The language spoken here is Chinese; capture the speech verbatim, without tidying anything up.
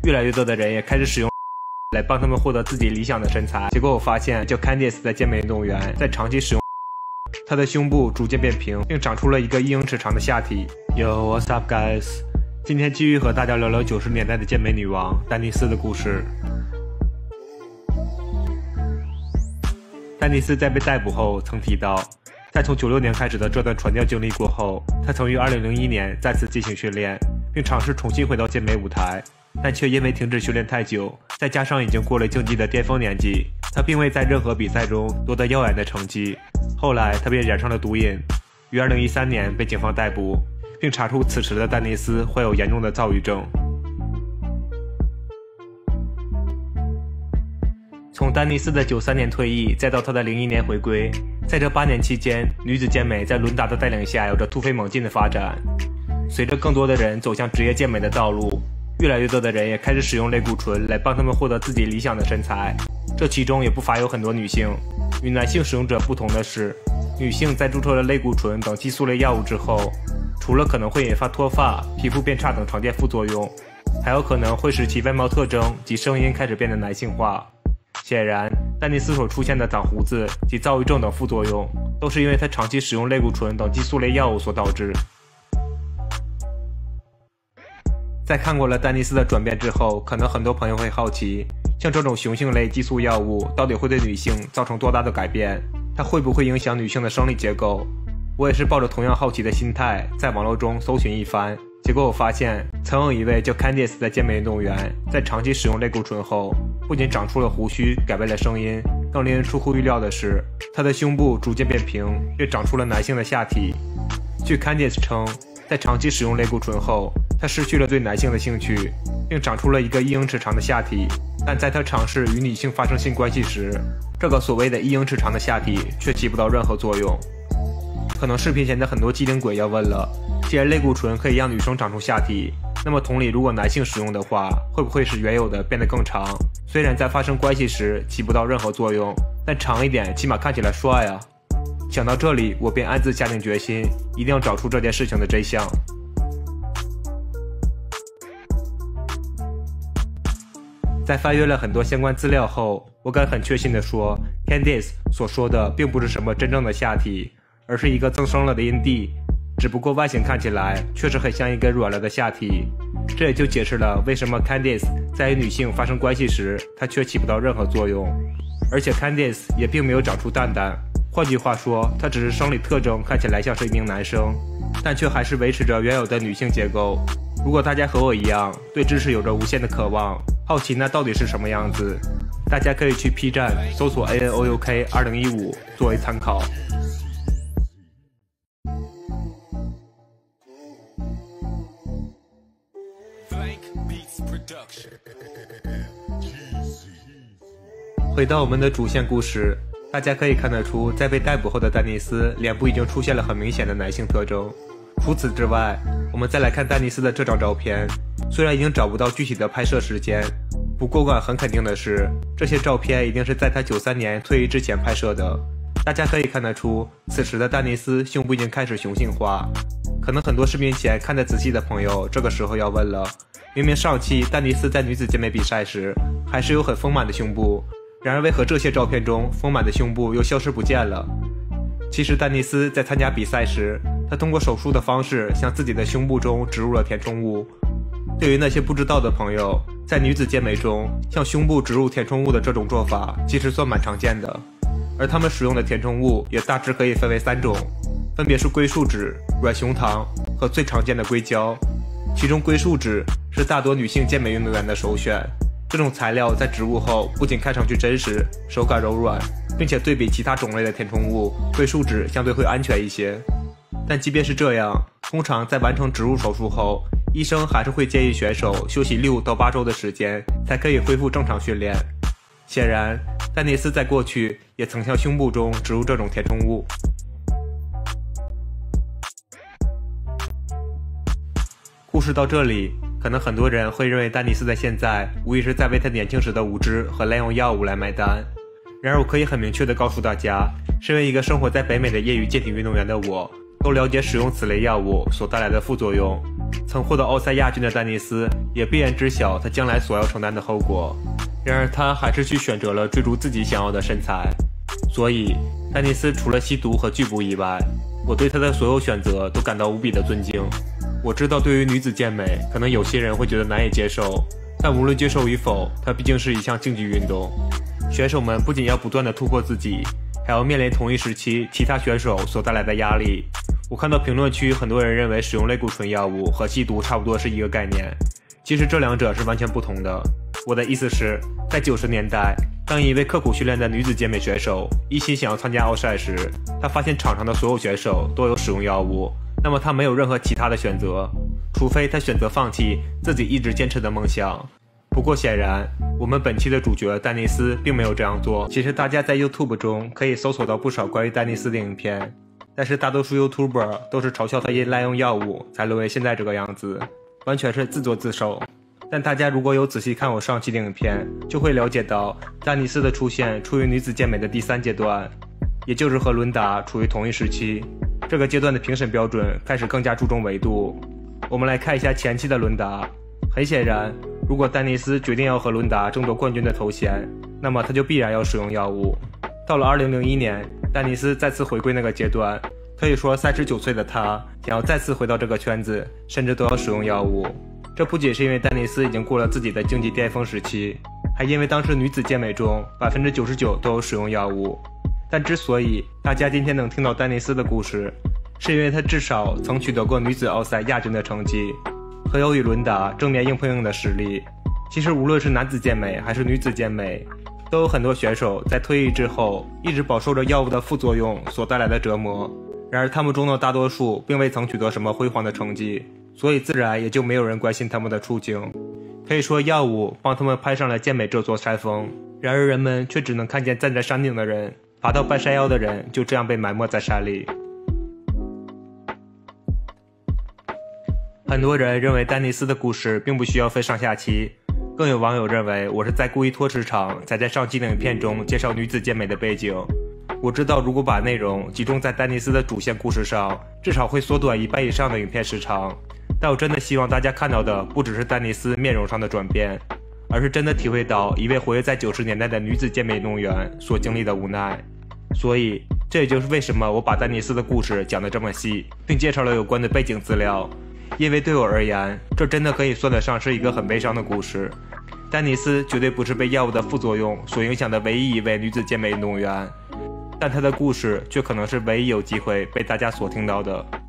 越来越多的人也开始使用来帮他们获得自己理想的身材。结果我发现，叫 Candice 的健美运动员在长期使用，她的胸部逐渐变平，并长出了一个一英尺长的下体。Yo, what's up, guys？ 今天继续和大家聊聊九十年代的健美女王丹尼斯的故事。丹尼斯在被逮捕后曾提到，在从九六年开始的这段传教经历过后，他曾于二零零一年再次进行训练，并尝试重新回到健美舞台，但却因为停止训练太久，再加上已经过了竞技的巅峰年纪，他并未在任何比赛中夺得耀眼的成绩。后来他便染上了毒瘾，于二零一三年被警方逮捕，并查出此时的丹尼斯患有严重的躁郁症。从丹尼斯的九三年退役，再到他的零一年回归，在这八年期间，女子健美在伦达的带领下有着突飞猛进的发展。随着更多的人走向职业健美的道路，越来越多的人也开始使用类固醇来帮他们获得自己理想的身材，这其中也不乏有很多女性。与男性使用者不同的是，女性在注射了类固醇等激素类药物之后，除了可能会引发脱发、皮肤变差等常见副作用，还有可能会使其外貌特征及声音开始变得男性化。显然，丹尼斯所出现的长胡子及躁郁症等副作用，都是因为他长期使用类固醇等激素类药物所导致。在看过了丹尼斯的转变之后，可能很多朋友会好奇，像这种雄性类激素药物到底会对女性造成多大的改变？它会不会影响女性的生理结构？我也是抱着同样好奇的心态，在网络中搜寻一番，结果我发现，曾有一位叫 Candice 的健美运动员，在长期使用类固醇后，不仅长出了胡须，改变了声音，更令人出乎预料的是，她的胸部逐渐变平，并长出了男性的下体。据 Candice 称，在长期使用类固醇后，她失去了对男性的兴趣，并长出了一个一英尺长的下体。但在她尝试与女性发生性关系时，这个所谓的一英尺长的下体却起不到任何作用。可能视频前的很多机灵鬼要问了，既然类固醇可以让女生长出下体，那么同理，如果男性使用的话，会不会使原有的变得更长？虽然在发生关系时起不到任何作用，但长一点起码看起来帅啊。想到这里，我便暗自下定决心，一定要找出这件事情的真相。在翻阅了很多相关资料后，我敢很确信地说， Candice 所说的并不是什么真正的下体，而是一个增生了的阴蒂，只不过外形看起来确实很像一根软了的下体。这也就解释了为什么 Candice 在与女性发生关系时，它却起不到任何作用。而且 Candice 也并没有长出蛋蛋，换句话说，她只是生理特征看起来像是一名男生，但却还是维持着原有的女性结构。如果大家和我一样对知识有着无限的渴望，好奇那到底是什么样子，大家可以去 P 站搜索 A N O U K 二零一五作为参考。回到我们的主线故事，大家可以看得出，在被逮捕后的丹尼斯脸部已经出现了很明显的男性特征。除此之外，我们再来看丹尼斯的这张照片，虽然已经找不到具体的拍摄时间，不过我敢很肯定的是，这些照片一定是在他九三年退役之前拍摄的。大家可以看得出，此时的丹尼斯胸部已经开始雄性化。可能很多视频前看得仔细的朋友，这个时候要问了，明明上期丹尼斯在女子健美比赛时还是有很丰满的胸部，然而为何这些照片中丰满的胸部又消失不见了？其实丹尼斯在参加比赛时，他通过手术的方式向自己的胸部中植入了填充物。对于那些不知道的朋友，在女子健美中，向胸部植入填充物的这种做法其实算蛮常见的，而他们使用的填充物也大致可以分为三种，分别是硅树脂、软熊糖和最常见的硅胶。其中硅树脂是大多女性健美运动员的首选，这种材料在植入后不仅看上去真实，手感柔软，并且对比其他种类的填充物，硅树脂相对会安全一些。但即便是这样，通常在完成植入手术后，医生还是会建议选手休息六到八周的时间，才可以恢复正常训练。显然，丹尼斯在过去也曾向胸部中植入这种填充物。故事到这里，可能很多人会认为丹尼斯的现在无疑是在为他年轻时的无知和滥用药物来买单。然而我可以很明确地告诉大家，身为一个生活在北美的业余健体运动员的我，都了解使用此类药物所带来的副作用， 曾获得奥赛亚军的丹尼斯也必然知晓他将来所要承担的后果，然而他还是去选择了追逐自己想要的身材。所以丹尼斯除了吸毒和拒捕以外，我对他的所有选择都感到无比的尊敬。我知道对于女子健美，可能有些人会觉得难以接受，但无论接受与否，它毕竟是一项竞技运动。选手们不仅要不断地突破自己，还要面临同一时期其他选手所带来的压力。我看到评论区很多人认为使用类固醇药物和吸毒差不多是一个概念，其实这两者是完全不同的。我的意思是，在九十年代，当一位刻苦训练的女子健美选手一心想要参加奥赛时，她发现场上的所有选手都有使用药物，那么她没有任何其他的选择，除非她选择放弃自己一直坚持的梦想。不过显然，我们本期的主角丹尼斯并没有这样做。其实大家在 YouTube 中可以搜索到不少关于丹尼斯的影片，但是大多数 YouTuber 都是嘲笑他因滥用药物才沦为现在这个样子，完全是自作自受。但大家如果有仔细看我上期的影片，就会了解到丹尼斯的出现处于女子健美的第三阶段，也就是和伦达处于同一时期。这个阶段的评审标准开始更加注重维度。我们来看一下前期的伦达。很显然，如果丹尼斯决定要和伦达争夺冠军的头衔，那么他就必然要使用药物。到了二零零一年，丹尼斯再次回归那个阶段，可以说三十九岁的他想要再次回到这个圈子，甚至都要使用药物。这不仅是因为丹尼斯已经过了自己的竞技巅峰时期，还因为当时女子健美中 百分之九十九 都有使用药物。但之所以大家今天能听到丹尼斯的故事，是因为他至少曾取得过女子奥赛亚军的成绩，和有与伦达正面硬碰硬的实力。其实无论是男子健美还是女子健美，都有很多选手在退役之后一直饱受着药物的副作用所带来的折磨，然而他们中的大多数并未曾取得什么辉煌的成绩，所以自然也就没有人关心他们的处境。可以说药物帮他们攀上了健美这座山峰，然而人们却只能看见站在山顶的人，爬到半山腰的人就这样被埋没在山里。很多人认为丹尼斯的故事并不需要分上下期，更有网友认为我是在故意拖时长，才在上期的影片中介绍女子健美的背景。我知道如果把内容集中在丹尼斯的主线故事上，至少会缩短一半以上的影片时长，但我真的希望大家看到的不只是丹尼斯面容上的转变，而是真的体会到一位活跃在九十年代的女子健美运动员所经历的无奈。所以这也就是为什么我把丹尼斯的故事讲得这么细，并介绍了有关的背景资料，因为对我而言，这真的可以算得上是一个很悲伤的故事。丹尼斯绝对不是被药物的副作用所影响的唯一一位女子健美运动员，但她的故事却可能是唯一有机会被大家所听到的。